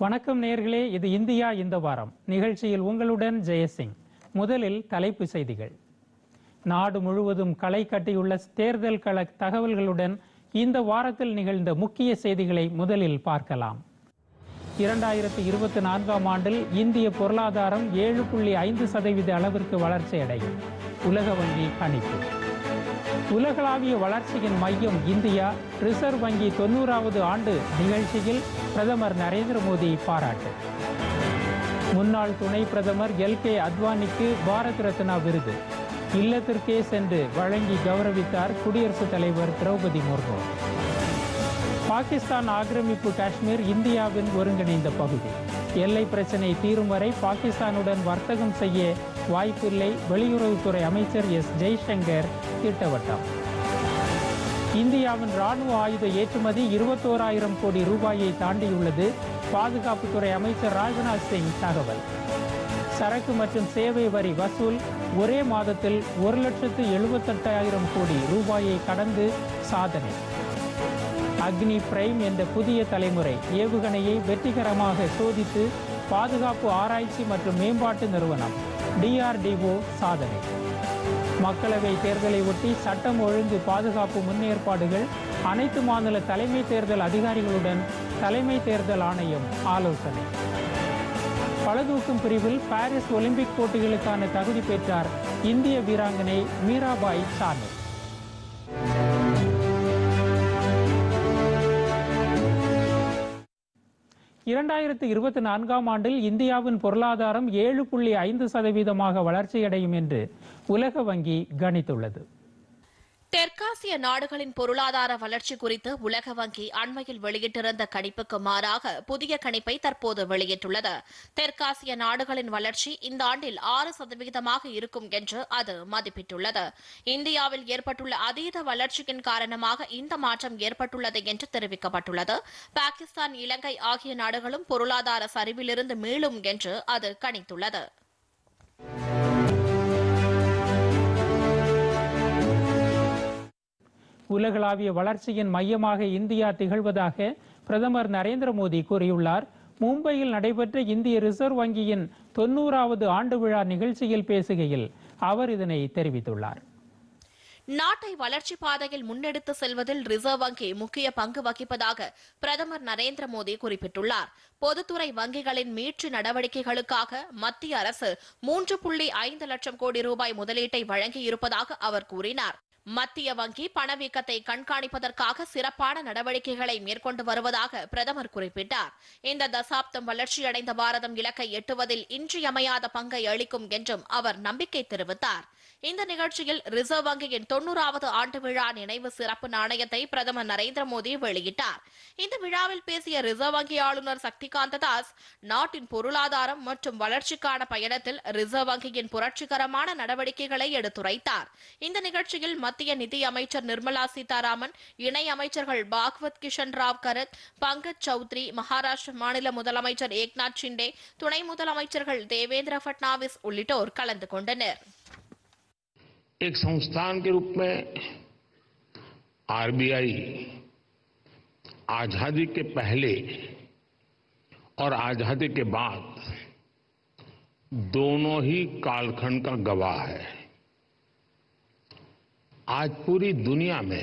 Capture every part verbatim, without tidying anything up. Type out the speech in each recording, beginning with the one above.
வணக்கம் நேயர்களே, இது இந்தியா இந்த வாரம் நிகழ்ச்சியில் உங்களுடன் ஜெயசிங். முதலில் தலைப்பு செய்திகள். நாடு முழுவதும் களை கட்டியுள்ள தேர்தல் கள தகவல்களுடன் இந்த வாரத்தில் நிகழ்ந்த முக்கிய செய்திகளை முதலில் பார்க்கலாம். இரண்டாயிரத்தி இருபத்தி நான்காம் ஆண்டில் இந்திய பொருளாதாரம் ஏழு புள்ளி ஐந்து சதவீத அளவிற்கு வளர்ச்சி அடையும். உலக வங்கி கணிப்பு. உலகளாவிய வளர்ச்சியின் மையம் இந்தியா. ரிசர்வ் வங்கி தொண்ணூறாவது ஆண்டு நிகழ்ச்சியில் பிரதமர் நரேந்திர மோடி பாராட்டு. முன்னாள் துணை பிரதமர் எல் கே அத்வானிக்கு பாரத் ரத்னா விருது இல்லத்திற்கே சென்று வழங்கி கௌரவித்தார் குடியரசுத் தலைவர் திரௌபதி முர்மு. பாகிஸ்தான் ஆக்கிரமிப்பு காஷ்மீர் இந்தியாவின் ஒருங்கிணைந்த பகுதி. எல்லை பிரச்சினை தீரும் வரை பாகிஸ்தானுடன் வர்த்தகம் செய்ய வாய்ப்பில்லை. வெளியுறவுத்துறை அமைச்சர் எஸ் ஜெய்சங்கர் திட்டவட்டம். இந்தியாவின் ராணுவ ஆயுத ஏற்றுமதி இருபத்தோராயிரம் கோடி ரூபாயை தாண்டியுள்ளது. பாதுகாப்புத்துறை அமைச்சர் ராஜ்நாத் சிங் தகவல். சரக்கு மற்றும் சேவை வரி வசூல் ஒரே மாதத்தில் ஒரு லட்சத்து எழுபத்தெட்டாயிரம் கோடி ரூபாயை கடந்து சாதனை. அக்னி பிரைம் என்ற புதிய தலைமுறை ஏவுகணையை வெற்றிகரமாக சோதித்து பாதுகாப்பு ஆராய்ச்சி மற்றும் மேம்பாட்டு நிறுவனம் டி ஆர் டி ஓ சாதனை. மக்களவை தேர்தலை ஒட்டி சட்டம் ஒழுங்கு பாதுகாப்பு முன்னேற்பாடுகள். அனைத்து மாநில தலைமை தேர்தல் அதிகாரிகளுடன் தலைமை தேர்தல் ஆணையம் ஆலோசனை. பளுதூக்கும் பிரிவில் பாரிஸ் ஒலிம்பிக் போட்டிகளுக்கான தகுதி பெற்றார் இந்திய வீராங்கனை மீராபாய் சானு. இரண்டாயிரத்தி இருபத்தி நான்காம் ஆண்டில் இந்தியாவின் பொருளாதாரம் ஏழு புள்ளி ஐந்து சதவீதமாக வளர்ச்சியடையும் என்று உலக வங்கி கணித்துள்ளது. தெற்காசிய நாடுகளின் பொருளாதார வளர்ச்சி குறித்து உலக வங்கி அண்மையில் வெளியிட்டிருந்த கணிப்புக்கு மாறாக புதிய கணிப்பை தற்போது வெளியிட்டுள்ளது. தெற்காசிய நாடுகளின் வளர்ச்சி இந்த ஆண்டில் ஆறு சதவீதமாக இருக்கும் என்று அது மதிப்பிட்டுள்ளது. இந்தியாவில் ஏற்பட்டுள்ள அதீத வளர்ச்சியின் காரணமாக இந்த மாற்றம் ஏற்பட்டுள்ளது என்று தெரிவிக்கப்பட்டுள்ளது. பாகிஸ்தான், இலங்கை ஆகிய நாடுகளும் பொருளாதார சரிவிலிருந்து மீளும் என்று அது கணித்துள்ளது. உலகளாவிய வளர்ச்சியின் மையமாக இந்தியா திகழ்வதாக பிரதமர் நரேந்திர மோடி கூறியுள்ளார். மும்பையில் நடைபெற்ற இந்திய ரிசர்வ் வங்கியின் தொன்னூறாவது ஆண்டு விழா நிகழ்ச்சியில் பேசுகையில் அவர் இதனை தெரிவித்துள்ளார். நாட்டை வளர்ச்சி பாதையில் முன்னெடுத்து செல்வதில் ரிசர்வ் வங்கி முக்கிய பங்கு வகிப்பதாக பிரதமர் நரேந்திர மோடி குறிப்பிட்டுள்ளார். பொதுத்துறை வங்கிகளின் மீட்சி நடவடிக்கைகளுக்காக மத்திய அரசு மூன்று புள்ளி ஐந்து லட்சம் கோடி ரூபாய் முதலீட்டை வழங்கியிருப்பதாக அவர் கூறினார். மத்திய வங்கி பணவீக்கத்தை கண்காணிப்பதற்காக சிறப்பான நடவடிக்கைகளை மேற்கொண்டு வருவதாக பிரதமர் குறிப்பிட்டார். இந்த தசாப்தம் வளர்ச்சியடைந்த பாரதம் இலக்கை எட்டுவதில் இன்றியமையாத பங்கை அளிக்கும் என்றும் அவர் நம்பிக்கை தெரிவித்தார். இந்த நிகழ்ச்சியில் ரிசர்வ் வங்கியின் தொன்னூறாவது ஆண்டு விழா நினைவு சிறப்பு நாணயத்தை பிரதமர் நரேந்திர மோடி வெளியிட்டார். இந்த விழாவில் பேசிய ரிசர்வ் வங்கி ஆளுநர் சக்திகாந்த தாஸ், நாட்டின் பொருளாதாரம் மற்றும் வளர்ச்சிக்கான பயணத்தில் ரிசர்வ் வங்கியின் புரட்சிகரமான நடவடிக்கைகளை எடுத்துரைத்தார். இந்த நிகழ்ச்சியில் மத்திய நிதி அமைச்சர் நிர்மலா சீதாராமன், இணை அமைச்சர்கள் பாக்வத் கிஷன் ராவ் கரத், பங்கஜ் சௌத்ரி, மகாராஷ்டிர மாநில முதலமைச்சர் ஏக்நாத் ஷிண்டே, துணை முதலமைச்சர்கள் தேவேந்திர பட்னாவிஸ் உள்ளிட்டோர் கலந்து கொண்டனர். एक संस्थान के रूप में आरबीआई आजादी के पहले और आजादी के बाद दोनों ही कालखंड का गवाह है. आज पूरी दुनिया में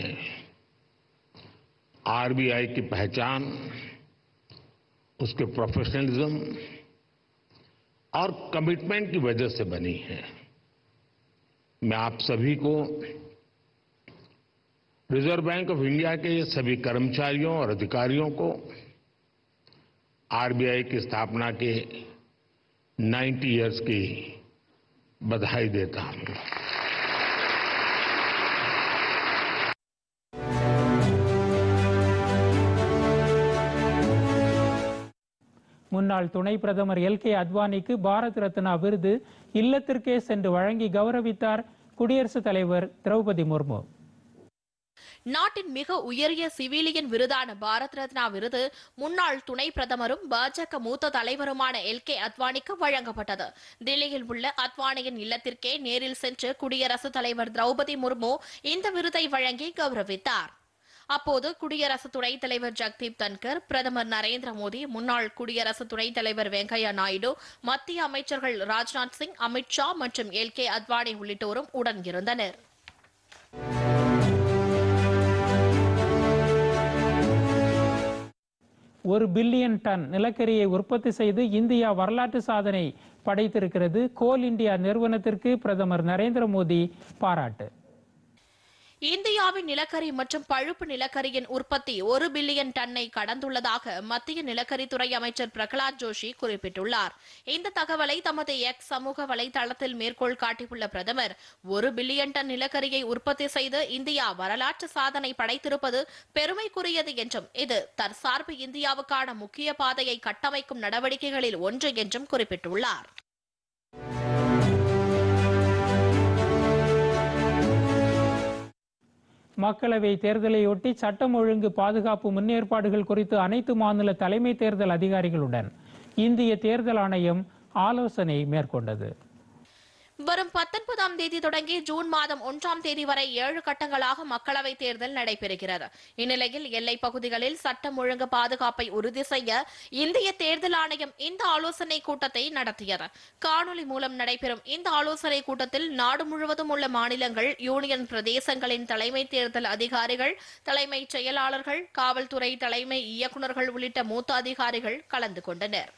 आरबीआई की पहचान उसके प्रोफेशनलिज्म और कमिटमेंट की वजह से बनी है. मैं आप सभी को रिजर्व बैंक ऑफ इंडिया के सभी कर्मचारियों और अधिकारियों को आरबीआई की स्थापना के नब्बे इयर्स की बधाई देता हूं. முன்னாள் துணை பிரதமர் எல் கே அத்வானிக்கு பாரத் ரத்னா விருது இல்லத்திற்கே சென்று வழங்கி கௌரவித்தார் குடியரசுத் தலைவர் திரௌபதி முர்மு. நாட்டின் மிக உயரிய சிவிலியன் விருதான பாரத் ரத்னா விருது முன்னாள் துணை பிரதமரும் பாஜக மூத்த தலைவருமான எல் கே அத்வானிக்கு வழங்கப்பட்டது. தில்லியில் உள்ள அத்வானியின் இல்லத்திற்கே நேரில் சென்று குடியரசுத் தலைவர் திரௌபதி முர்மு இந்த விருதை வழங்கி கௌரவித்தார். அப்போது குடியரசு துணைத் தலைவர் ஜெகதீப் தன்கர், பிரதமர் நரேந்திர மோடி, முன்னாள் குடியரசு துணைத் தலைவர் வெங்கையா நாயுடு, மத்திய அமைச்சர்கள் ராஜ்நாத் சிங், அமித் ஷா மற்றும் எல் கே அத்வானி உள்ளிட்டோரும் உடன் இருந்தனர். ஒரு பில்லியன் டன் நிலக்கரியை உற்பத்தி செய்து இந்தியா வரலாற்று சாதனை படைத்திருக்கிறது. கோல் இந்தியா நிறுவனத்திற்கு பிரதமர் நரேந்திர மோடி பாராட்டு. இந்தியாவின் நிலக்கரி மற்றும் பழுப்பு நிலக்கரியின் உற்பத்தி ஒரு பில்லியன் டன்னை கடந்துள்ளதாக மத்திய நிலக்கரித்துறை அமைச்சர் பிரகலாத் ஜோஷி குறிப்பிட்டுள்ளார். இந்த தகவலை தமது எக்ஸ் சமூக வலைதளத்தில் மேற்கோள் காட்டியுள்ள பிரதமர், ஒரு பில்லியன் டன் நிலக்கரியை உற்பத்தி செய்து இந்தியா வரலாற்று சாதனை படைத்திருப்பது பெருமைக்குரியது என்றும், இது தற்சார்பு இந்தியாவுக்கான முக்கிய பாதையை கட்டமைக்கும் நடவடிக்கைகளில் ஒன்று என்றும் குறிப்பிட்டுள்ளார். மக்களவை தேர்தலையொட்டி சட்டம் ஒழுங்கு பாதுகாப்பு முன்னேற்பாடுகள் குறித்து அனைத்து மாநில தலைமை தேர்தல் அதிகாரிகளுடன் இந்திய தேர்தல் ஆணையம் ஆலோசனை மேற்கொண்டது. வரும் பத்தொன்பதாம் தேதி தொடங்கி ஜூன் மாதம் ஒன்றாம் தேதி வரை ஏழு கட்டங்களாக மக்களவைத் தேர்தல் நடைபெறுகிறது. இந்நிலையில் எல்லைப் பகுதிகளில் சட்டம் ஒழுங்கு பாதுகாப்பை உறுதி செய்ய இந்திய தேர்தல் ஆணையம் இந்த ஆலோசனை கூட்டத்தை நடத்தியது. காணொலி மூலம் நடைபெறும் இந்த ஆலோசனை கூட்டத்தில் நாடு முழுவதும் உள்ள மாநிலங்கள், யூனியன் பிரதேசங்களின் தலைமை தேர்தல் அதிகாரிகள், தலைமைச் செயலாளர்கள், காவல்துறை தலைமை இயக்குநர்கள் உள்ளிட்ட மூத்த அதிகாரிகள் கலந்து கொண்டனர்.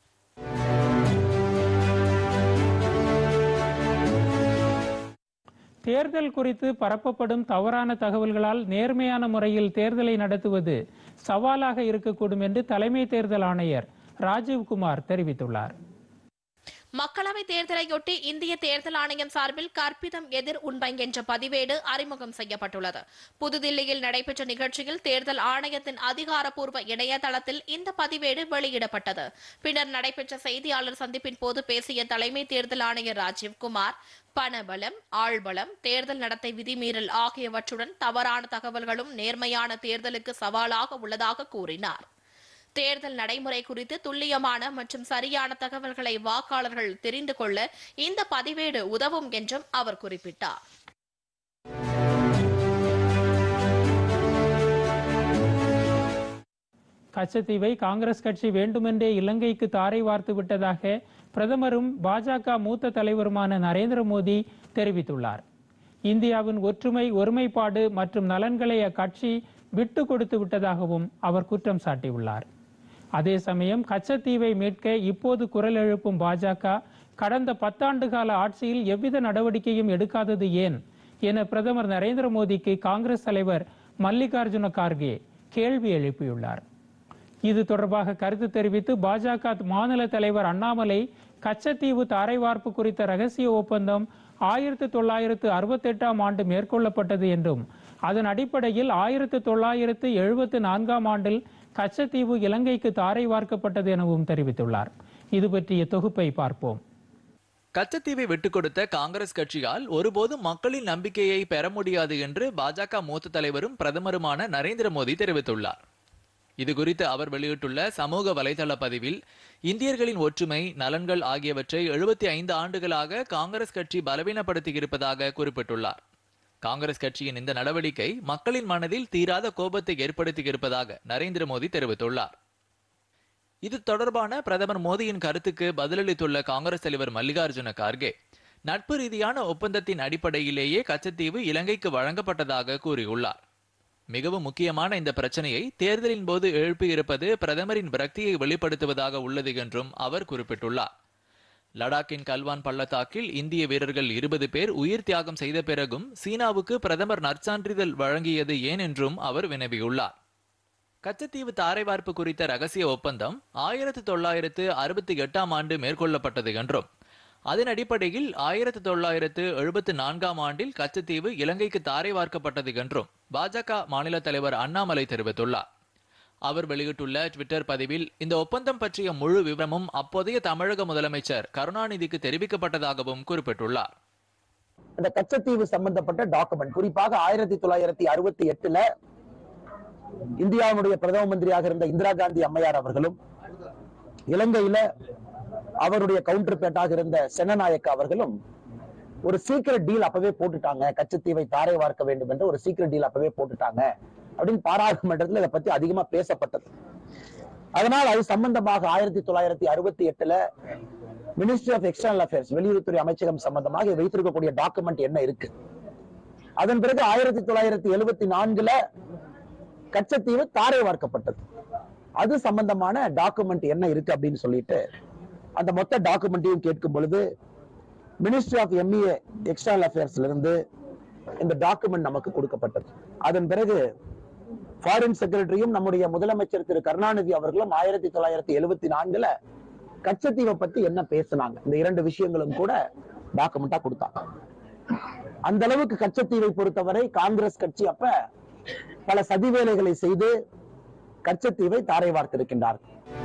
தேர்தல் குறித்து பரப்பப்படும் தவறான தகவல்களால் நேர்மையான முறையில் தேர்தலை நடத்துவது சவாலாக இருக்கக்கூடும் என்று தலைமை தேர்தல் ஆணையர் ராஜீவ்குமார் தெரிவித்துள்ளார். மக்களவைத் தேர்தலையொட்டி இந்திய தேர்தல் ஆணையம் சார்பில் கற்பிதம் எதிர் உண்மை என்ற பதிவேடு அறிமுகம் செய்யப்பட்டுள்ளது. புதுதில்லியில் நடைபெற்ற நிகழ்ச்சியில் தேர்தல் ஆணையத்தின் அதிகாரப்பூர்வ இணையதளத்தில் இந்த பதிவேடு வெளியிடப்பட்டது. பின்னர் நடைபெற்ற செய்தியாளர் சந்திப்பின் போது பேசிய தலைமை தேர்தல் ஆணையர் ராஜீவ்குமார், பணபலம், ஆள்பலம், தேர்தல் நடத்தை விதிமீறல் ஆகியவற்றுடன் தவறான தகவல்களும் நேர்மையான தேர்தலுக்கு சவாலாக உள்ளதாக கூறினார். தேர்தல் நடைமுறை குறித்து துல்லியமான மற்றும் சரியான தகவல்களை வாக்காளர்கள் தெரிந்து கொள்ள இந்த பதிவேடு உதவும் என்றும் அவர் குறிப்பிட்டார். கச்சத்தீவை காங்கிரஸ் கட்சி வேண்டுமென்றே இலங்கைக்கு தாரை வார்த்து விட்டதாக பிரதமரும் பாஜக மூத்த தலைவருமான நரேந்திர மோடி தெரிவித்துள்ளார். இந்தியாவின் ஒற்றுமை, ஒருமைப்பாடு மற்றும் நலன்களை அக்கட்சி விட்டு கொடுத்து விட்டதாகவும் அவர் குற்றம் சாட்டியுள்ளார். அதே சமயம் கச்சத்தீவை மீட்க இப்போது குரல் எழுப்பும் பாஜக கடந்த பத்தாண்டு கால ஆட்சியில் எவ்வித நடவடிக்கையும் எடுக்காதது ஏன் என பிரதமர் நரேந்திர மோடிக்கு காங்கிரஸ் தலைவர் மல்லிகார்ஜுன கார்கே கேள்வி எழுப்பியுள்ளார். இது தொடர்பாக கருத்து தெரிவித்து பாஜக மாநில தலைவர் அண்ணாமலை, கச்சத்தீவு தாரை வார்ப்பு குறித்த ரகசிய ஒப்பந்தம் ஆயிரத்தி தொள்ளாயிரத்து அறுபத்தி எட்டாம் ஆண்டு மேற்கொள்ளப்பட்டது என்றும், அதன் அடிப்படையில் ஆயிரத்தி தொள்ளாயிரத்து எழுபத்தி நான்காம் ஆண்டில் கச்சத்தீவு இலங்கைக்கு தாரை வார்க்கப்பட்டது எனவும் தெரிவித்துள்ளார். இது பற்றிய தொகுப்பை பார்ப்போம். கச்சத்தீவை விட்டுக் கொடுத்த காங்கிரஸ் கட்சியால் ஒருபோதும் மக்களின் நம்பிக்கையை பெற முடியாது என்று பாஜக மூத்த தலைவரும் பிரதமருமான நரேந்திர மோடி தெரிவித்துள்ளார். இதுகுறித்து அவர் வெளியிட்டுள்ள சமூக வலைதள பதிவில், இந்தியர்களின் ஒற்றுமை, நலன்கள் ஆகியவற்றை எழுபத்தி ஐந்து ஆண்டுகளாக காங்கிரஸ் கட்சி பலவீனப்படுத்தி இருப்பதாக குறிப்பிட்டுள்ளார். காங்கிரஸ் கட்சியின் இந்த நடவடிக்கை மக்களின் மனதில் தீராத கோபத்தை ஏற்படுத்தி இருப்பதாக நரேந்திர மோடி தெரிவித்துள்ளார். இது தொடர்பான பிரதமர் மோடியின் கருத்துக்கு பதிலளித்துள்ள காங்கிரஸ் தலைவர் மல்லிகார்ஜுன கார்கே, நட்பு ரீதியான ஒப்பந்தத்தின் அடிப்படையிலேயே கச்சத்தீவு இலங்கைக்கு வழங்கப்பட்டதாக கூறியுள்ளார். மிகவும் முக்கியமான இந்த பிரச்சனையை தேர்தலின் போது எழுப்பியிருப்பது பிரதமரின் விரக்தியை வெளிப்படுத்துவதாக உள்ளது என்றும் அவர் குறிப்பிட்டுள்ளார். லடாக்கின் கல்வான் பள்ளத்தாக்கில் இந்திய வீரர்கள் இருபது பேர் உயிர் தியாகம் செய்த பிறகும் சீனாவுக்கு பிரதமர் நற்சான்றிதழ் வழங்கியது ஏன் என்றும் அவர் வினவியுள்ளார். கச்சத்தீவு தாரை வார்ப்பு குறித்த ரகசிய ஒப்பந்தம் ஆயிரத்தி தொள்ளாயிரத்து அறுபத்தி எட்டாம் ஆண்டு மேற்கொள்ளப்பட்டது என்றும், அதன் அடிப்படையில் ஆயிரத்தி தொள்ளாயிரத்து எழுபத்தி நான்காம் ஆண்டில் கச்சத்தீவு இலங்கைக்கு தாரை வார்க்கப்பட்டது என்றும் பாஜக மாநில தலைவர் அண்ணாமலை தெரிவித்துள்ளார். அவர் வெளியிட்டுள்ள ட்விட்டர் பதிவில் இந்த ஒப்பந்தம் பற்றிய முழு விவரமும் அப்போதைய தமிழக முதலமைச்சர் கருணாநிதிக்கு தெரிவிக்கப்பட்டதாகவும் குறிப்பிட்டுள்ளார். இந்த கச்சத்தீவு சம்பந்தப்பட்ட டாக்குமெண்ட் குறிப்பாக ஆயிரத்தி தொள்ளாயிரத்தி அறுபத்தி எட்டுல இந்தியாவுடைய பிரதம மந்திரியாக இருந்த இந்திரா காந்தி அம்மையார் அவர்களும், இலங்கையில அவருடைய கவுண்டர் பேட்டாக இருந்த சென்னநாயக்க அவர்களும் ஒரு சீக்கிரட் டீல் அப்பவே போட்டுட்டாங்க. கச்சத்தீவை தாரை வார்க்க வேண்டும் என்ற ஒரு சீக்கிரட் டீல் அப்பவே போட்டுட்டாங்க. அப்படின்னு பாராளுமன்றத்தில் இதை பத்தி அதிகமா பேசப்பட்டது. அதனால் அது சம்பந்தமாக ஆயிரத்தி தொள்ளாயிரத்தி அறுபத்தி எட்டுல மினிஸ்ட்ரி ஆஃப் எக்ஸ்டர்னல் அஃபேர்ஸ் வெளியுறவுத்துறை அமைச்சகம் சம்பந்தமாக வைத்திருக்கக்கூடிய டாக்குமெண்ட் என்ன இருக்கு. அதன் பிறகு ஆயிரத்தி தொள்ளாயிரத்தி எழுபத்தி நான்குல கச்சத்தீவு தாரை வார்க்கப்பட்டது. அது சம்பந்தமான டாக்குமெண்ட் என்ன இருக்கு அப்படின்னு சொல்லிட்டு அந்த மொத்த டாக்குமெண்ட்டையும் கேட்கும் பொழுது மினிஸ்ட்ரி ஆஃப் எம்இஏ எக்ஸ்டர்னல் அஃபேர்ஸ்ல இருந்து இந்த டாக்குமெண்ட் நமக்கு கொடுக்கப்பட்டது. அதன் பிறகு ஃபாரின் செக்ரட்டரியும் நம்முடைய முதலமைச்சர் திரு கருணாநிதி அவர்களும் ஆயிரத்தி தொள்ளாயிரத்தி எழுபத்தி நான்குல கச்சத்தீவை பத்தி என்ன பேசினாங்க, இந்த இரண்டு விஷயங்களும் கூட டாக்குமெண்டா கொடுத்தாங்க. அந்த அளவுக்கு கச்சத்தீவை பொறுத்தவரை காங்கிரஸ் கட்சி அப்ப பல சதி வேலைகளை செய்து கச்சத்தீவை தாரை வார்த்திருக்கின்றார்கள்.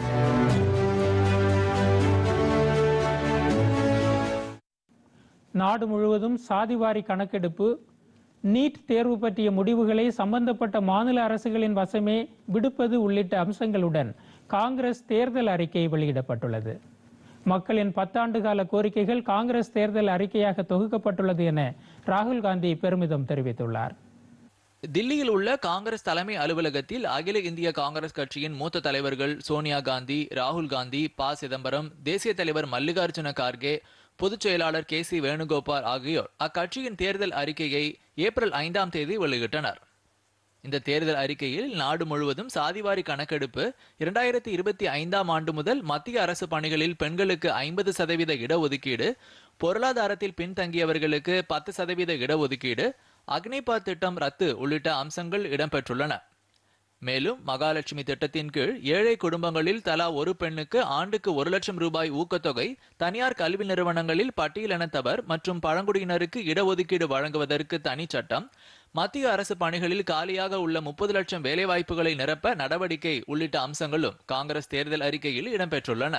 நாடு முழுவதும் சாதிவாரி கணக்கெடுப்பு, நீட் தேர்வு பற்றிய முடிவுகளை சம்பந்தப்பட்ட மாநில அரசுகளின் வசமே விடுப்பது உள்ளிட்ட அம்சங்களுடன் காங்கிரஸ் தேர்தல் அறிக்கை வெளியிடப்பட்டுள்ளது. மக்களின் பத்தாண்டு கால கோரிக்கைகள் காங்கிரஸ் தேர்தல் அறிக்கையாக தொகுக்கப்பட்டுள்ளது என ராகுல் காந்தி பெருமிதம் தெரிவித்துள்ளார். தில்லியில் உள்ள காங்கிரஸ் தலைமை அலுவலகத்தில் அகில இந்திய காங்கிரஸ் கட்சியின் மூத்த தலைவர்கள் சோனியா காந்தி, ராகுல் காந்தி, ப சிதம்பரம், தேசிய தலைவர் மல்லிகார்ஜுன கார்கே, பொதுச் செயலாளர் கே சி வேணுகோபால் ஆகியோர் அக்கட்சியின் தேர்தல் அறிக்கையை ஏப்ரல் ஐந்தாம் தேதி வெளியிட்டனர். இந்த தேர்தல் அறிக்கையில் நாடு முழுவதும் சாதிவாரி கணக்கெடுப்பு, இரண்டாயிரத்தி இருபத்தி ஐந்தாம் ஆண்டு முதல் மத்திய அரசு பணிகளில் பெண்களுக்கு ஐம்பது சதவீத இடஒதுக்கீடு, பொருளாதாரத்தில் பின்தங்கியவர்களுக்கு பத்து சதவீத இடஒதுக்கீடு, அக்னிபாத் திட்டம் ரத்து உள்ளிட்ட அம்சங்கள் இடம்பெற்றுள்ளன. மேலும் மகாலட்சுமி திட்டத்தின் கீழ் ஏழை குடும்பங்களில் தலா ஒரு பெண்ணுக்கு ஆண்டுக்கு ஒரு லட்சம் ரூபாய் ஊக்கத்தொகை, தனியார் கல்வி நிறுவனங்களில் பட்டியலினத்தவர் மற்றும் பழங்குடியினருக்கு இடஒதுக்கீடு வழங்குவதற்கு தனி சட்டம், மத்திய அரசு பணிகளில் காலியாக உள்ள முப்பது லட்சம் வேலைவாய்ப்புகளை நிரப்ப நடவடிக்கை உள்ளிட்ட அம்சங்களும் காங்கிரஸ் தேர்தல் அறிக்கையில் இடம்பெற்றுள்ளன.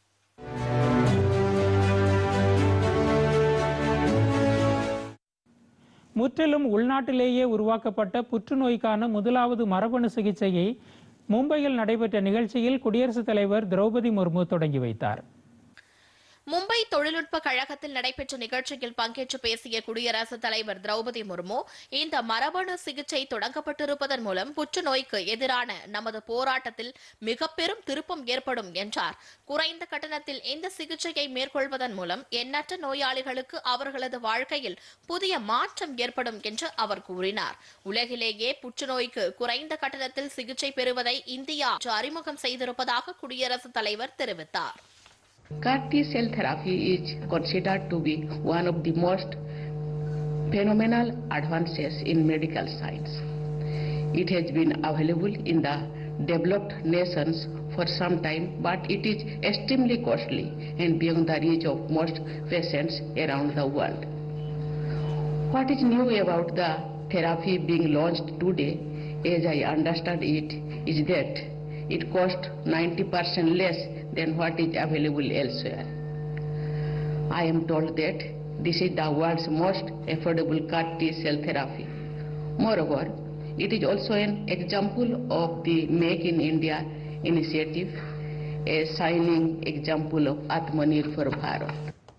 முற்றிலும் உள்நாட்டிலேயே உருவாக்கப்பட்ட புற்றுநோய்க்கான முதலாவது மரபணு சிகிச்சையை மும்பையில் நடைபெற்ற நிகழ்ச்சியில் குடியரசுத் தலைவர் திரௌபதி முர்மு தொடங்கி வைத்தார். மும்பை தொழில்நுட்ப கழகத்தில் நடைபெற்ற நிகழ்ச்சியில் பங்கேற்று பேசிய குடியரசுத் தலைவர் திரௌபதி முர்மு, இந்த மரபணு சிகிச்சை தொடங்கப்பட்டிருப்பதன் மூலம் புற்றுநோய்க்கு எதிரான நமது போராட்டத்தில் மிக பெரும் திருப்பம் ஏற்படும் என்றார். குறைந்த கட்டணத்தில் இந்த சிகிச்சையை மேற்கொள்வதன் மூலம் எண்ணற்ற நோயாளிகளுக்கு அவர்களது வாழ்க்கையில் புதிய மாற்றம் ஏற்படும் என்று அவர் கூறினார். உலகிலேயே புற்றுநோய்க்கு குறைந்த கட்டணத்தில் சிகிச்சை பெறுவதை இந்தியா அறிமுகம் செய்திருப்பதாக குடியரசுத் தலைவர் தெரிவித்தார். C A R T cell therapy is considered to be one of the most phenomenal advances in medical science. It has been available in the developed nations for some time, but it is extremely costly and beyond the reach of most patients around the world. What is new about the therapy being launched today, as I understand it, is that it costs ninety percent less than what is available elsewhere. I am told that this is the world's most affordable C A R T cell therapy. Moreover, it is also an example of the Make in India initiative, a shining example of Atmanirbhar Bharat.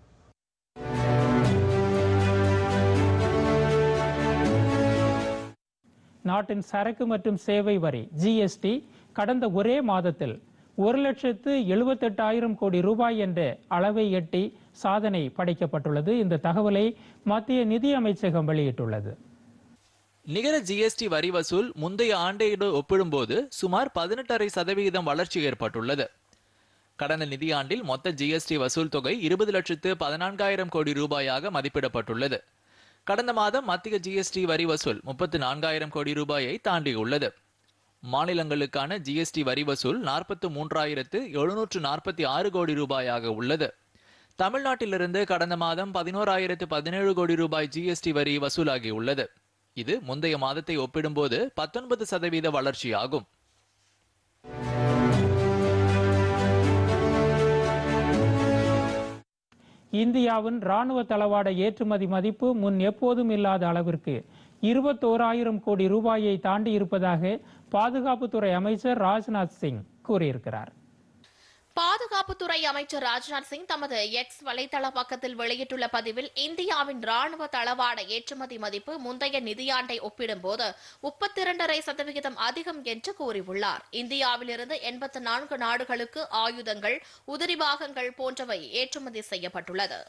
நாட்டின் சரக்கு மற்றும் சேவை வரி GST கடந்த ஒரே மாதத்தில் ஒரு லட்சத்து எழுபத்தெட்டாயிரம் கோடி ரூபாய் என்ற அளவை எட்டி சாதனை படைக்கப்பட்டுள்ளது. இந்த தகவலை மத்திய நிதி அமைச்சகம் வெளியிட்டுள்ளது. நிகர ஜிஎஸ்டி வரி வசூல் முந்தைய ஆண்டையோடு ஒப்பிடும்போது சுமார் பதினெட்டரை சதவிகிதம் வளர்ச்சி ஏற்பட்டுள்ளது. கடந்த நிதியாண்டில் மொத்த ஜிஎஸ்டி வசூல் தொகை இருபது லட்சத்து பதினான்காயிரம் கோடி ரூபாயாக மதிப்பிடப்பட்டுள்ளது. கடந்த மாதம் மத்திய ஜிஎஸ்டி வரி வசூல் முப்பத்தி நான்காயிரம் கோடி ரூபாயை தாண்டியுள்ளது. மாநிலங்களுக்கான ஜிஎஸ்டி வரி வசூல் நாற்பத்தி மூன்றாயிரத்து எழுநூற்று நாற்பத்தி ஆறு கோடி ரூபாயாக உள்ளது. தமிழ்நாட்டிலிருந்து கடந்த மாதம் பதினோராயிரத்து பதினேழு கோடி ரூபாய் ஜிஎஸ்டி வரி வசூலாகி உள்ளது. இது முந்தைய மாதத்தை ஒப்பிடும்போது பத்தொன்பது சதவீத வளர்ச்சியாகும். இந்தியாவின் ராணுவ தளவாட ஏற்றுமதி மதிப்பு முன் எப்போதும் இல்லாத அளவிற்கு இருபத்தோராயிரம் கோடி ரூபாயை தாண்டி இருப்பதாக பாதுகாப்புத்துறை அமைச்சர் ராஜ்நாத் சிங் கூறியிருக்கிறார். பாதுகாப்பு பாதுகாப்புத்துறை அமைச்சர் ராஜ்நாத் சிங் தமது எக்ஸ் வலைதள பக்கத்தில் வெளியிட்டுள்ள பதிவில் இந்தியாவின் ராணுவ தளவாட ஏற்றுமதி மதிப்பு முந்தைய நிதியாண்டை ஒப்பிடும்போது முப்பத்தி இரண்டரை சதவிகிதம் அதிகம் என்று கூறியுள்ளார். இந்தியாவிலிருந்து எண்பத்தி நான்கு நாடுகளுக்கு ஆயுதங்கள், உதிரி பாகங்கள் போன்றவை ஏற்றுமதி செய்யப்பட்டுள்ளது.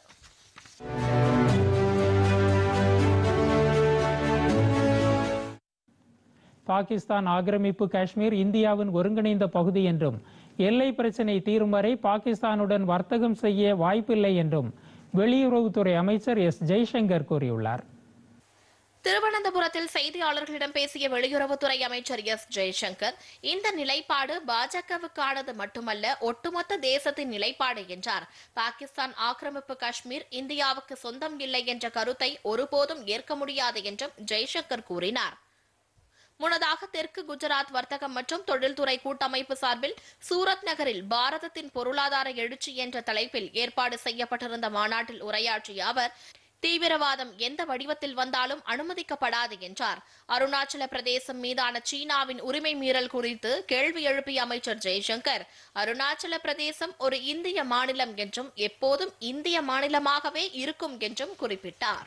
பாகிஸ்தான் ஆக்கிரமிப்பு காஷ்மீர் இந்தியாவின் ஒருங்கிணைந்த பகுதி என்றும் எல்லை பிரச்சினை தீரும் வரை பாகிஸ்தானுடன் வர்த்தகம் செய்ய வாய்ப்பில்லை என்றும் வெளியுறவுத்துறை அமைச்சர் எஸ் ஜெய்சங்கர் கூறியுள்ளார். திருவனந்தபுரத்தில் செய்தியாளர்களிடம் பேசிய வெளியுறவுத்துறை அமைச்சர் எஸ் ஜெய்சங்கர், இந்த நிலைப்பாடு பாஜகவுக்கானது மட்டுமல்ல, ஒட்டுமொத்த தேசத்தின் நிலைப்பாடு என்றார். பாகிஸ்தான் ஆக்கிரமிப்பு காஷ்மீர் இந்தியாவுக்கு சொந்தம் இல்லை என்ற கருத்தை ஒருபோதும் ஏற்க முடியாது என்றும் ஜெய்சங்கர் கூறினார். முன்னதாக தெற்கு குஜராத் வர்த்தகம் மற்றும் தொழில்துறை கூட்டமைப்பு சார்பில் சூரத் நகரில் பாரதத்தின் பொருளாதார எழுச்சி என்ற தலைப்பில் ஏற்பாடு செய்யப்பட்டிருந்த மாநாட்டில் உரையாற்றிய அவர், தீவிரவாதம் எந்த வடிவத்தில் வந்தாலும் அனுமதிக்கப்படாது என்றார். அருணாச்சல பிரதேசம் மீதான சீனாவின் உரிமை மீறல் குறித்து கேள்வி எழுப்பிய அமைச்சர் ஜெய்சங்கர், அருணாச்சல பிரதேசம் ஒரு இந்திய மாநிலம் என்றும் எப்போதும் இந்திய மாநிலமாகவே இருக்கும் என்றும் குறிப்பிட்டார்.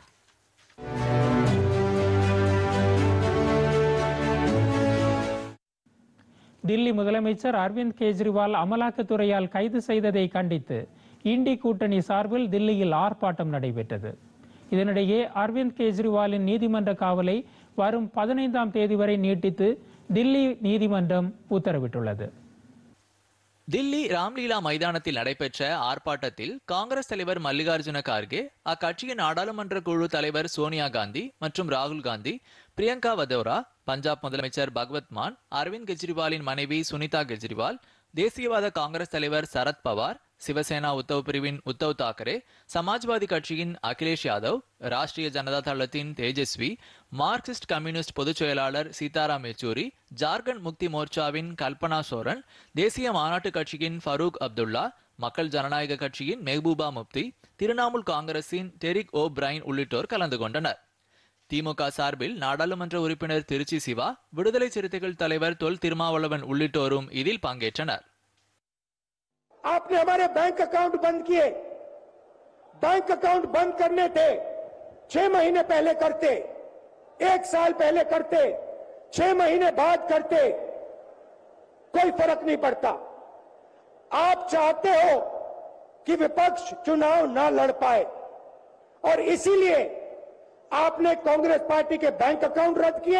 தில்லி முதலமைச்சர் அரவிந்த் கெஜ்ரிவால் அமலாக்கத்துறையால் கைது செய்ததை கண்டித்து இண்டி கூட்டணி சார்பில் தில்லியில் ஆர்ப்பாட்டம் நடைபெற்றது. இதனிடையே அரவிந்த் கெஜ்ரிவாலின் நீதிமன்ற காவலை வரும் பதினைந்தாம் தேதி வரை நீட்டித்து தில்லி நீதிமன்றம் உத்தரவிட்டுள்ளது. தில்லி ராம்லீலா மைதானத்தில் நடைபெற்ற ஆர்ப்பாட்டத்தில் காங்கிரஸ் தலைவர் மல்லிகார்ஜுன கார்கே, அக்கட்சியின் நாடாளுமன்ற குழு தலைவர் சோனியா காந்தி மற்றும் ராகுல் காந்தி, பிரியங்கா வதோரா, பஞ்சாப் முதலமைச்சர் பகவத் மான், அரவிந்த் கெஜ்ரிவாலின் மனைவி சுனிதா கெஜ்ரிவால், தேசியவாத காங்கிரஸ் தலைவர் சரத் பவார், சிவசேனா உத்தவ் பிரிவின் உத்தவ் தாக்கரே, சமாஜ்வாதி கட்சியின் அகிலேஷ் யாதவ், ராஷ்டிரிய ஜனதா தளத்தின் தேஜஸ்வி, மார்க்சிஸ்ட் கம்யூனிஸ்ட் பொதுச் செயலாளர் சீதாராம் யெச்சூரி, ஜார்க்கண்ட் முக்தி மோர்ச்சாவின் கல்பனா சோரன், தேசிய மாநாட்டு கட்சியின் ஃபரூக் அப்துல்லா, மக்கள் ஜனநாயக கட்சியின் மெஹபூபா முப்தி, திரிணாமுல் காங்கிரசின் டெரிக் ஓ பிரைன் உள்ளிட்டோர் கலந்து கொண்டனர். திமுக சார்பில் நாடாளுமன்ற உறுப்பினர் திருச்சி சிவா, விடுதலை சிறுத்தைகள் தலைவர் தொல் திருமாவளவன் உள்ளிட்டோரும் இதில் பங்கேற்றனர். आपने हमारे बैंक अकाउंट बंद किए, बैंक अकाउंट बंद करने थे, छह महीने पहले करते, एक साल पहले करते, छह महीने बाद करते, कोई फर्क नहीं पड़ता। आप चाहते हो कि विपक्ष चुनाव ना लड़ पाए और इसीलिए आपने कांग्रेस पार्टी के बैंक अकाउंट रद्द किए।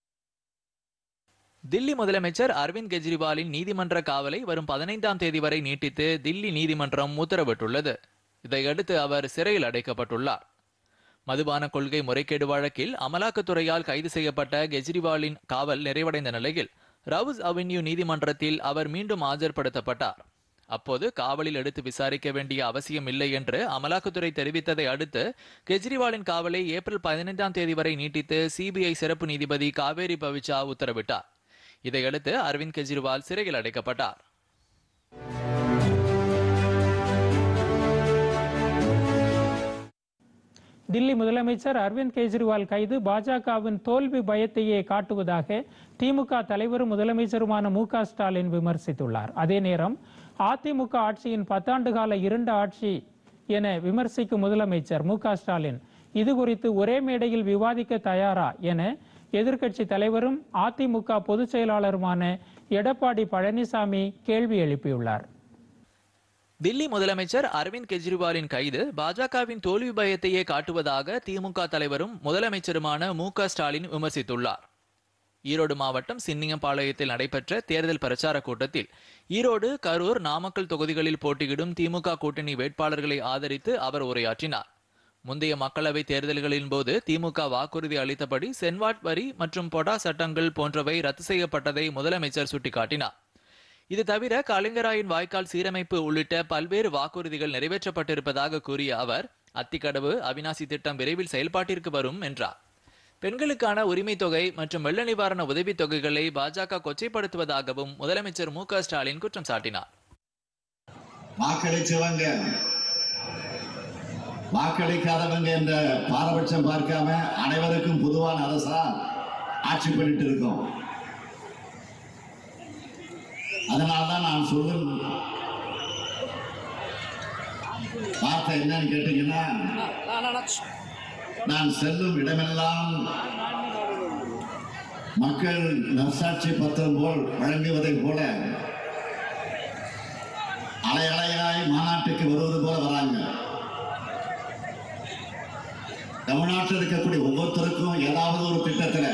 தில்லி முதலமைச்சர் அரவிந்த் கெஜ்ரிவாலின் நீதிமன்ற காவலை வரும் பதினைந்தாம் தேதி வரை நீட்டித்து தில்லி நீதிமன்றம் உத்தரவிட்டுள்ளது. இதையடுத்து அவர் சிறையில் அடைக்கப்பட்டுள்ளார். மதுபான கொள்கை முறைகேடு வழக்கில் அமலாக்கத்துறையால் கைது செய்யப்பட்ட கெஜ்ரிவாலின் காவல் நிறைவடைந்த நிலையில் ரவுஸ் அவென்யூ நீதிமன்றத்தில் அவர் மீண்டும் ஆஜர்படுத்தப்பட்டார். அப்போது காவலில் எடுத்து விசாரிக்க வேண்டிய அவசியம் இல்லை என்று அமலாக்கத்துறை தெரிவித்ததை அடுத்து கெஜ்ரிவாலின் காவலை ஏப்ரல் பதினைந்தாம் தேதி வரை நீட்டித்து சிபிஐ சிறப்பு நீதிபதி காவேரி பவிச்சா உத்தரவிட்டார். இதையடுத்து அரவிந்த் கெஜ்ரிவால் சிறையில் அடைக்கப்பட்டார். தில்லி முதலமைச்சர் அரவிந்த் கெஜ்ரிவால் கைது பாஜகவின் தோல்வி பயத்தையே காட்டுவதாக திமுக தலைவரும் முதலமைச்சருமான மு க ஸ்டாலின் விமர்சித்துள்ளார். அதே நேரம் அதிமுக ஆட்சியின் பத்தாண்டு கால இரண்டு ஆட்சி என விமர்சிக்கும் முதலமைச்சர் மு க ஸ்டாலின் இது குறித்து ஒரே மேடையில் விவாதிக்க தயாரா என எதிர்க்கட்சி தலைவரும் அதிமுக பொதுச் செயலாளருமான எடப்பாடி பழனிசாமி கேள்வி எழுப்பியுள்ளார். தில்லி முதலமைச்சர் அரவிந்த் கெஜ்ரிவாலின் கைது பாஜகவின் தோல்வி பயத்தையே காட்டுவதாக திமுக தலைவரும் முதலமைச்சருமான மு க ஸ்டாலின் விமர்சித்துள்ளார். ஈரோடு மாவட்டம் சின்னியம்பாளையத்தில் நடைபெற்ற தேர்தல் பிரச்சார கூட்டத்தில் ஈரோடு, கரூர், நாமக்கல் தொகுதிகளில் போட்டியிடும் திமுக கூட்டணி வேட்பாளர்களை ஆதரித்து அவர் உரையாற்றினார். முந்தைய மக்களவை தேர்தல்களின் போது திமுக வாக்குறுதி அளித்தபடி சென்வாட் வரி மற்றும் பொடா சட்டங்கள் போன்றவை ரத்து செய்யப்பட்டதை முதலமைச்சர் சுட்டிக்காட்டினார். இது தவிர கலைஞராயின் வாய்க்கால் சீரமைப்பு உள்ளிட்ட பல்வேறு வாக்குறுதிகள் நிறைவேற்றப்பட்டிருப்பதாக கூறிய அவர், அத்திக்கடவு, அவினாசி திட்டம் விரைவில் செயல்பாட்டிற்கு வரும் என்றார். பெண்களுக்கான உரிமை தொகை மற்றும் வெள்ள நிவாரண உதவித் தொகைகளை பாஜக கொச்சைப்படுத்துவதாகவும் முதலமைச்சர் மு க ஸ்டாலின் குற்றம் சாட்டினார். வாக்களிக்காதவங்க என்ற பாரபட்சம் பார்க்காம அனைவருக்கும் பொதுவான அரசா ஆட்சி பண்ணிட்டு இருக்கோம். அதனால்தான் நான் சொல்றேன், வார்த்தை என்னன்னு கேட்டீங்கன்னா, நான் செல்லும் இடமெல்லாம் மக்கள் நற்சாட்சி பத்திரம் போல் வழங்குவதை போல அலை அலையாய் மாநாட்டுக்கு வருவது போல வராங்க. தமிழ்நாட்டில் இருக்கக்கூடிய ஒவ்வொருத்தருக்கும் ஏதாவது ஒரு திட்டத்தில்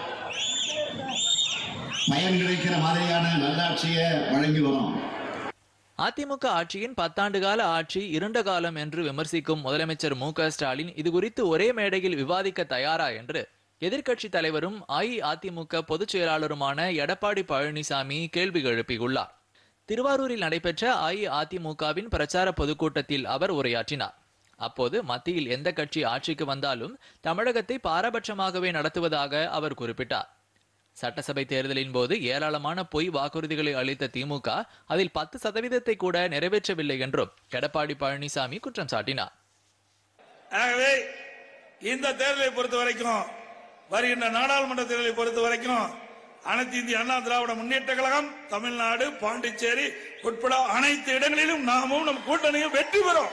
பயன் கிடைக்கிற மாதிரியான நல்லாட்சியை வழங்கி வரும். அதிமுக ஆட்சியின் பத்தாண்டு கால ஆட்சி இருண்ட காலம் என்று விமர்சிக்கும் முதலமைச்சர் மு க ஸ்டாலின் இது குறித்து ஒரே மேடையில் விவாதிக்க தயாரா என்று எதிர்க்கட்சி தலைவரும் அஇஅதிமுக பொதுச் செயலாளருமான எடப்பாடி பழனிசாமி கேள்வி எழுப்பியுள்ளார். திருவாரூரில் நடைபெற்ற அஇஅதிமுகவின் பிரச்சார பொதுக்கூட்டத்தில் அவர் உரையாற்றினார். அப்போது மத்தியில் எந்த கட்சி ஆட்சிக்கு வந்தாலும் தமிழகத்தை பாரபட்சமாகவே நடத்துவதாக அவர் குறிப்பிட்டார். சட்டசபை தேர்தலின் போது ஏராளமான பொய் வாக்குறுதிகளை அளித்த திமுக அதில் பத்து சதவீதத்தை கூட நிறைவேற்றவில்லை என்றும் எடப்பாடி பழனிசாமி குற்றம் சாட்டினார். ஆகவே இந்த தேர்தலை பொறுத்த வரைக்கும், வருகின்ற நாடாளுமன்ற தேர்தலை பொறுத்த வரைக்கும் அனைத்து இந்திய அண்ணா திராவிட முன்னேற்ற கழகம் தமிழ்நாடு, பாண்டிச்சேரி உட்பட அனைத்து இடங்களிலும் நாமும் நம் கூட்டணியும் வெற்றி பெறும்.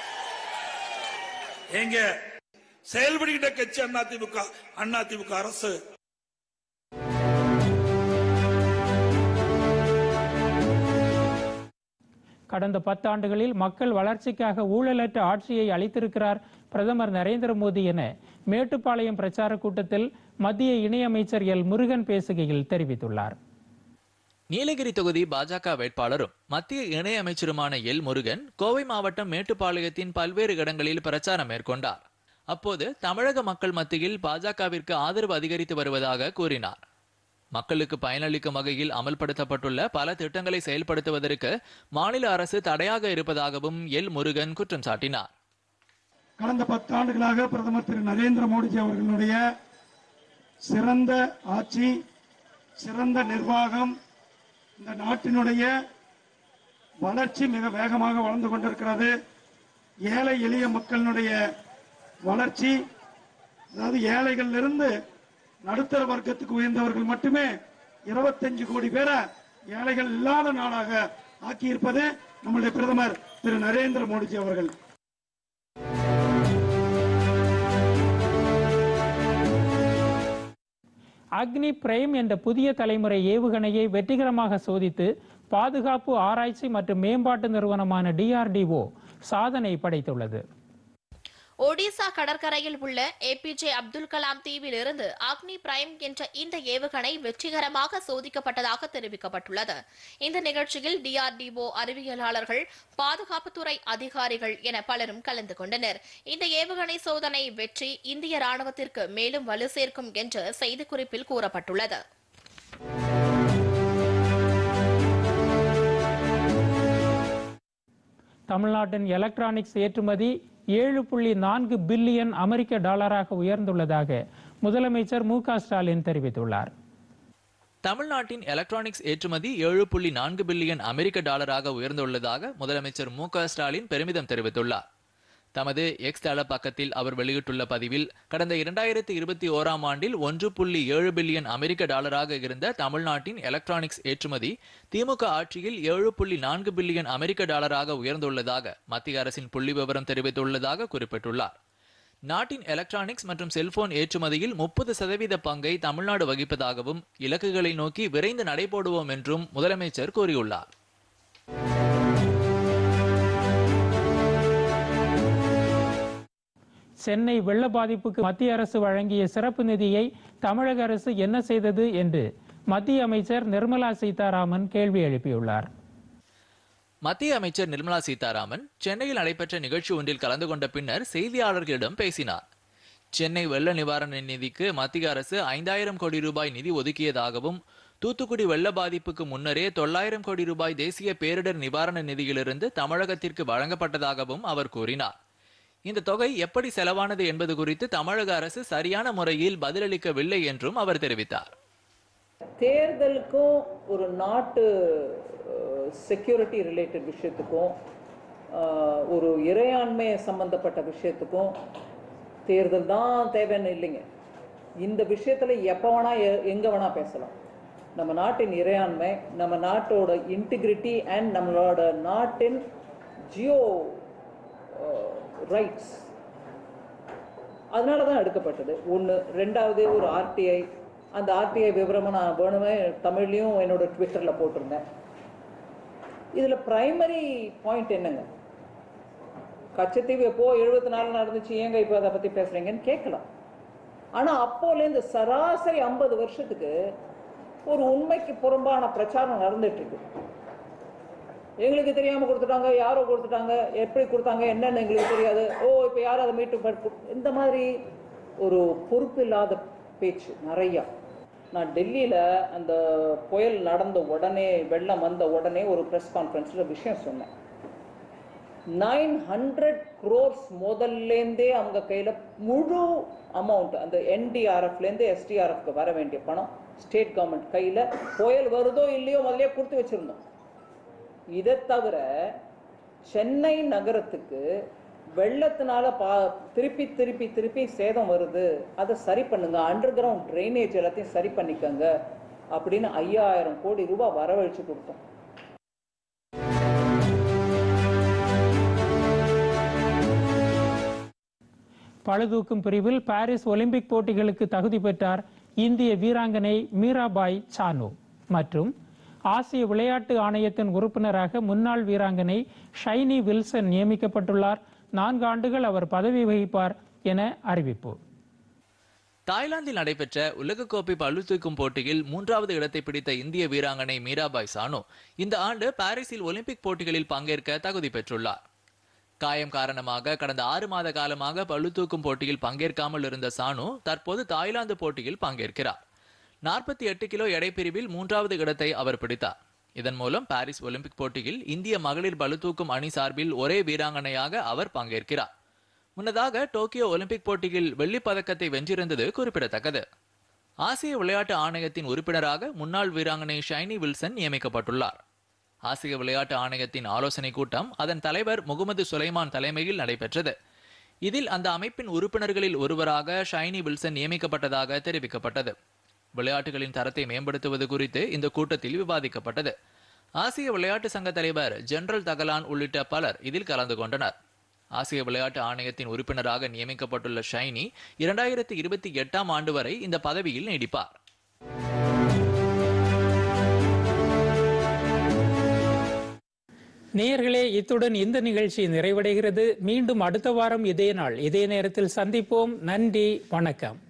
எங்க செயல்படுகின்ற கட்சி அதிமுக. அதிமுக அரசு கடந்த பத்தாண்டுகளில் மக்கள் வளர்ச்சிக்காக ஊழலற்ற ஆட்சியை அளித்திருக்கிறார் பிரதமர் நரேந்திர மோடி என மேட்டுப்பாளையம் பிரச்சார கூட்டத்தில் மத்திய இணையமைச்சர் எல் முருகன் பேசுகையில் தெரிவித்துள்ளார். நீலகிரி தொகுதி பாஜக வேட்பாளரும் மத்திய இணையமைச்சருமான எல் முருகன் கோவை மாவட்டம் மேட்டுப்பாளையத்தின் பல்வேறு இடங்களில் பிரச்சாரம் மேற்கொண்டார். அப்போது தமிழக மக்கள் மத்தியில் பாஜகவிற்கு ஆதரவு அதிகரித்து வருவதாக கூறினார். மக்களுக்கு பயனளிக்கும் வகையில் அமல்படுத்தப்பட்டுள்ள பல திட்டங்களை செயல்படுத்துவதற்கு மாநில அரசு தடையாக இருப்பதாகவும் எல் முருகன் குற்றம் சாட்டினார். கடந்த பத்து ஆண்டுகளாக பிரதமர் திரு நரேந்திர மோடிஜி அவர்களுடைய சிறந்த ஆட்சி, சிறந்த நிர்வாகம், இந்த நாட்டினுடைய வளர்ச்சி மிக வேகமாக வளர்ந்து கொண்டிருக்கிறது. ஏழை எளிய மக்களினுடைய வளர்ச்சி, அதாவது ஏழைகளிலிருந்து நடுத்தர வர்க்கத்துக்கு உயர்ந்தவர்கள் மட்டுமே இருபத்தஞ்சு கோடி பேரை ஏழைகள் இல்லாத நாடாக ஆக்கியிருப்பது நம்முடைய பிரதமர் திரு நரேந்திர மோடிஜி அவர்கள். அக்னி பிரைம் என்ற புதிய தலைமுறை ஏவுகணையை வெற்றிகரமாக சோதித்து பாதுகாப்பு ஆராய்ச்சி மற்றும் மேம்பாட்டு நிறுவனமான டிஆர்டிஓ சாதனை படைத்துள்ளது. ஒடிசா கடற்கரையில் உள்ள ஏபிஜே அப்துல் கலாம் தீவில் இருந்து அக்னி பிரைம் என்ற இந்த ஏவுகணை வெற்றிகரமாக சோதிக்கப்பட்டதாக தெரிவிக்கப்பட்டுள்ளது. இந்த நிகழ்ச்சியில் டிஆர்டிஓ அறிவியலாளர்கள், பாதுகாப்புத்துறை அதிகாரிகள் என பலரும் கலந்து கொண்டனர். இந்த ஏவுகணை சோதனை வெற்றி இந்திய ராணுவத்திற்கு மேலும் வலு சேர்க்கும் என்று செய்திக்குறிப்பில் கூறப்பட்டுள்ளது. தமிழ்நாட்டின் எலக்ட்ரானிக்ஸ் ஏற்றுமதி ஏழு புள்ளி நான்கு பில்லியன் அமெரிக்க டாலராக உயர்ந்துள்ளதாக முதலமைச்சர் மு க ஸ்டாலின் தெரிவித்துள்ளார். தமிழ்நாட்டின் எலக்ட்ரானிக்ஸ் ஏற்றுமதி ஏழு புள்ளி நான்கு பில்லியன் அமெரிக்க டாலராக உயர்ந்துள்ளதாக முதலமைச்சர் மு க ஸ்டாலின் பெருமிதம் தெரிவித்துள்ளார். தமது எக்ஸ் தள பக்கத்தில் அவர் வெளியிட்டுள்ள பதிவில், கடந்த இரண்டாயிரத்தி இருபத்தி ஓராம் ஆண்டில் ஒன்று புள்ளி ஏழு பில்லியன் அமெரிக்க டாலராக இருந்த தமிழ்நாட்டின் எலக்ட்ரானிக்ஸ் ஏற்றுமதி திமுக ஆட்சியில் ஏழு புள்ளி நான்கு பில்லியன் அமெரிக்க டாலராக உயர்ந்துள்ளதாக மத்திய அரசின் புள்ளி விவரம் தெரிவித்துள்ளதாக குறிப்பிட்டுள்ளார். நாட்டின் எலக்ட்ரானிக்ஸ் மற்றும் செல்போன் ஏற்றுமதியில் முப்பது சதவீத பங்கை தமிழ்நாடு வகிப்பதாகவும் இலக்குகளை நோக்கி விரைந்து நடைபோடுவோம் என்றும் முதலமைச்சர் கூறியுள்ளார். சென்னை வெள்ள பாதிப்புக்கு மத்திய அரசு வழங்கிய சிறப்பு நிதியை தமிழக அரசு என்ன செய்தது என்று மத்திய அமைச்சர் நிர்மலா சீதாராமன் கேள்வி எழுப்பியுள்ளார். மத்திய அமைச்சர் நிர்மலா சீதாராமன் சென்னையில் நடைபெற்ற நிகழ்ச்சி ஒன்றில் கலந்து கொண்ட பின்னர் செய்தியாளர்களிடம் பேசினார். சென்னை வெள்ள நிவாரண நிதிக்கு மத்திய அரசு ஐந்தாயிரம் கோடி ரூபாய் நிதி ஒதுக்கியதாகவும், தூத்துக்குடி வெள்ள பாதிப்புக்கு முன்னரே தொள்ளாயிரம் கோடி ரூபாய் தேசிய பேரிடர் நிவாரண நிதியிலிருந்து தமிழகத்திற்கு வழங்கப்பட்டதாகவும் அவர் கூறினார். இந்த தொகை எப்படி செலவானது என்பது குறித்து தமிழக அரசு சரியான முறையில் பதிலளிக்கவில்லை என்றும் அவர் தெரிவித்தார். தேர்தலுக்கும் ஒரு நாட்டு செக்யூரிட்டி ரிலேட்டட் விஷயத்துக்கும் ஒரு இறையாண்மை சம்பந்தப்பட்ட விஷயத்துக்கும் தேர்தல் தான் தேவைன்னு இல்லைங்க. இந்த விஷயத்துல எப்போ வேணா எங்க வேணா பேசலாம். நம்ம நாட்டின் இறையாண்மை, நம்ம நாட்டோட இன்டிகிரிட்டி அண்ட் நம்மளோட நாட்டின் ஜியோ ரைட்ஸ். அதனால தான் எடுக்கப்பட்டது ஒன்று. ரெண்டாவது ஒரு ஆர்டிஐ, அந்த ஆர்டிஐ விவரமாக நான் வேணுமே தமிழ்லையும் என்னோட ட்விட்டரில் போட்டிருந்தேன். இதில் ப்ரைமரி பாயிண்ட் என்னங்க, கச்சத்தீவு எப்போ எழுபத்தி நாலு நடந்துச்சு, ஏங்க இப்போ அதை பற்றி பேசுகிறீங்கன்னு கேட்கலாம். ஆனால் அப்போலேருந்து சராசரி ஐம்பது வருஷத்துக்கு ஒரு உண்மைக்கு புறம்பான பிரச்சாரம் நடந்துட்டு இருக்கு. எங்களுக்கு தெரியாமல் கொடுத்துட்டாங்க, யாரோ கொடுத்துட்டாங்க, எப்படி கொடுத்தாங்க என்னன்னு எங்களுக்கு தெரியாது, ஓ இப்போ யாரும் அதை மீட்டு, இந்த மாதிரி ஒரு பொறுப்பு இல்லாத பேச்சு நிறையா. நான் டெல்லியில் அந்த புயல் நடந்த உடனே, வெள்ளம் வந்த உடனே ஒரு ப்ரெஸ் கான்ஃபரன்ஸில் விஷயம் சொன்னேன். நைன் ஹண்ட்ரட் க்ரோர்ஸ் முதல்லேருந்தே அவங்க கையில் முழு அமௌண்ட், அந்த என்டிஆர்எஃப்லேருந்து எஸ்டிஆர்எஃப்க்கு வர வேண்டிய பணம் ஸ்டேட் கவர்மெண்ட் கையில் புயல் வருதோ இல்லையோ முதலே கொடுத்து வச்சுருந்தோம். இதை தவிர சென்னை நகரத்துக்கு வெள்ளத்தினால பா திருப்பி திருப்பி திருப்பி சேதம் வருது, அதை சரி பண்ணுங்க, அண்டர் கிரவுண்ட் ட்ரைனேஜ் எல்லாத்தையும் சரி பண்ணிக்கங்க அப்படின்னு ஐயாயிரம் கோடி ரூபாய் வரவழைச்சு கொடுத்தோம். பளுதூக்கும் பிரிவில் பாரிஸ் ஒலிம்பிக் போட்டிகளுக்கு தகுதி பெற்றார் இந்திய வீராங்கனை மீராபாய் சானு. மற்றும் ஆசிய விளையாட்டு ஆணையத்தின் உறுப்பினராக முன்னாள் வீராங்கனை ஷைனி வில்சன் நியமிக்கப்பட்டுள்ளார். நான்கு ஆண்டுகள் அவர் பதவி வகிப்பார் என அறிவிப்பு. தாய்லாந்தில் நடைபெற்ற உலகக்கோப்பை பளுதூக்கும் போட்டியில் மூன்றாவது இடத்தை பிடித்த இந்திய வீராங்கனை மீராபாய் சானு இந்த ஆண்டு பாரிஸில் ஒலிம்பிக் போட்டிகளில் பங்கேற்க தகுதி பெற்றுள்ளார். காயம் காரணமாக கடந்த ஆறு மாத காலமாக பளுதூக்கும் போட்டியில் பங்கேற்காமல் இருந்த சானு தற்போது தாய்லாந்து போட்டியில் பங்கேற்கிறார். நாற்பத்தி எட்டு கிலோ எடை பிரிவில் மூன்றாவது இடத்தை அவர் பிடித்தார். இதன் மூலம் பாரிஸ் ஒலிம்பிக் போட்டியில் இந்திய மகளிர் பளுதூக்கும் அணி சார்பில் ஒரே வீராங்கனையாக அவர் பங்கேற்கிறார். முன்னதாக டோக்கியோ ஒலிம்பிக் போட்டியில் வெள்ளிப் பதக்கத்தை வென்றிருந்தது குறிப்பிடத்தக்கது. ஆசிய விளையாட்டு ஆணையத்தின் உறுப்பினராக முன்னாள் வீராங்கனை ஷைனி வில்சன் நியமிக்கப்பட்டுள்ளார். ஆசிய விளையாட்டு ஆணையத்தின் ஆலோசனை கூட்டம் அதன் தலைவர் முகமது சுலைமான் தலைமையில் நடைபெற்றது. இதில் அந்த அமைப்பின் உறுப்பினர்களில் ஒருவராக ஷைனி வில்சன் நியமிக்கப்பட்டதாக தெரிவிக்கப்பட்டது. விளையாட்டுகளின் தரத்தை மேம்படுத்துவது குறித்து இந்த கூட்டத்தில் விவாதிக்கப்பட்டது. ஆசிய விளையாட்டு சங்க தலைவர் ஜெனரல் தகலான் உள்ளிட்ட பலர் இதில் கலந்து கொண்டனர். ஆசிய விளையாட்டு ஆணையத்தின் உறுப்பினராக நியமிக்கப்பட்டுள்ள ஷைனி இரண்டாயிரத்தி இருபத்தி எட்டாம் ஆண்டு வரை இந்த பதவியில் நீடிப்பார். நேயர்களே, இத்துடன் இந்த நிகழ்ச்சி நிறைவடைகிறது. மீண்டும் அடுத்த வாரம் இதே நாள் இதே நேரத்தில் சந்திப்போம். நன்றி, வணக்கம்.